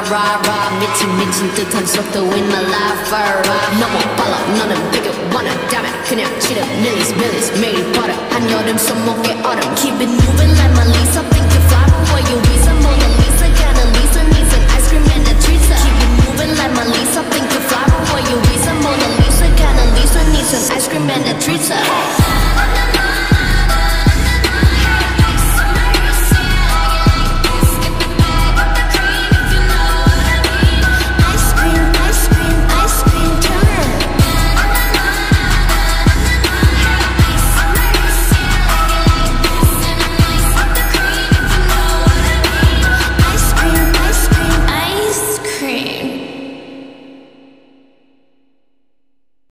rah 미친 듯한 속도인 my life 너무 빨라 너는 되게 원한다면 그냥 치르 millies 매일 버려 한여름 손목에 얼음 Keep it moving like my Lisa Think you fly but where you visa Mona Lisa got a Lisa needs an ice cream and a treat Keep it moving like my Lisa Think you fly but where you visa Mona Lisa got a Lisa needs an ice cream and a treat